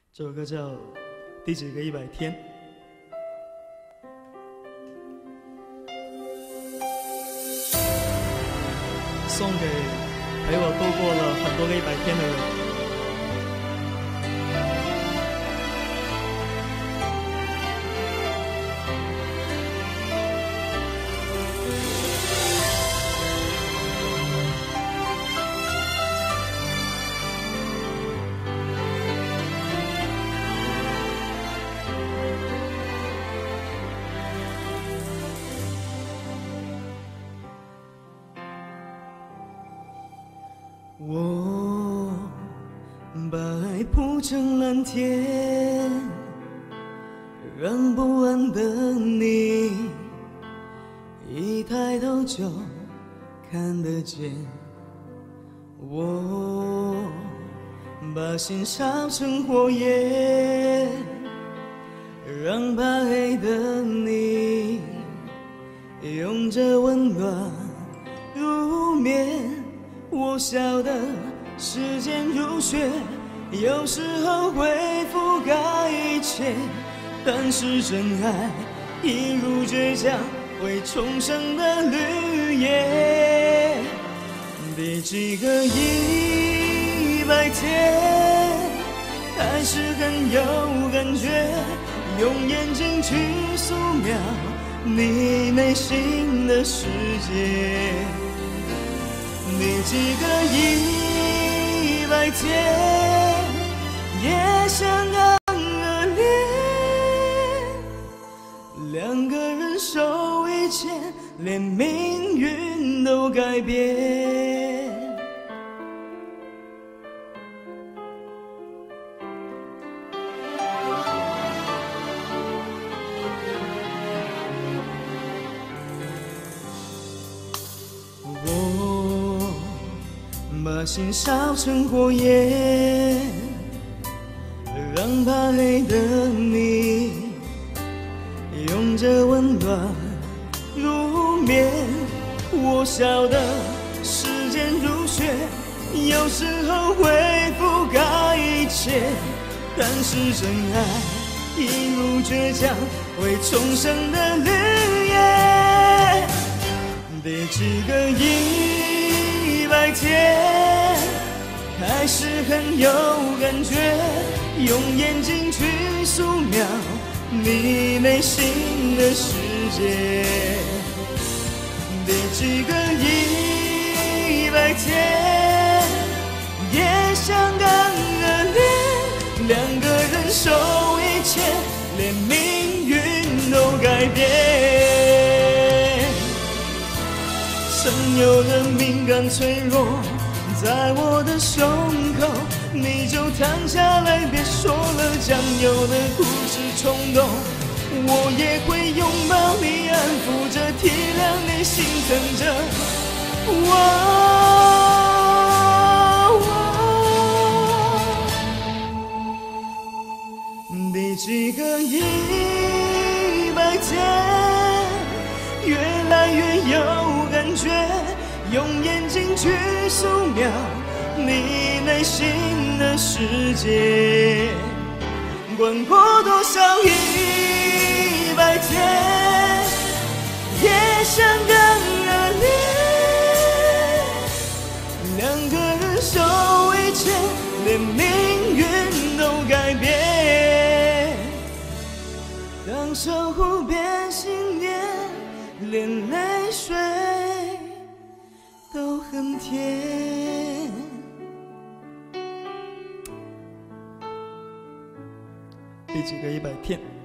这首歌叫《第几个100天》，送给陪我度过了很多个100天的人。我把爱铺成蓝天，让不安的你一抬头就看得见。我把心烧成火焰，让怕黑的你拥着温暖入眠。我晓得时间如雪，有时候会覆盖一切，但是真爱一如倔强会重生的绿叶。第几个100天，还是很有感觉，用眼睛去扫描你内心的世界。第几个100天，也相当热烈，两个人手一牵，连命运都改变。把心烧成火焰，让怕黑的你拥着温暖入眠。我晓得时间如雪，有时候会覆盖一切，但是真爱一如倔强会重生的绿叶。第几个100天，还是很有感觉，用眼睛去扫描你内心的世界。第几个100天，也相当热烈，两个人手一牵，连命运都改变。曾有的敏感脆弱，在我的胸口，你就躺下来，别说了，将有的故事冲动，我也会拥抱你，安抚着，体谅你，心疼着。第几个100天，越来越有感觉，用眼睛去扫描你内心的世界。管过多少100天，也相当热烈，两个人手一牵，连命运都改变。当守护变信念，连泪水都很甜。第几个100天？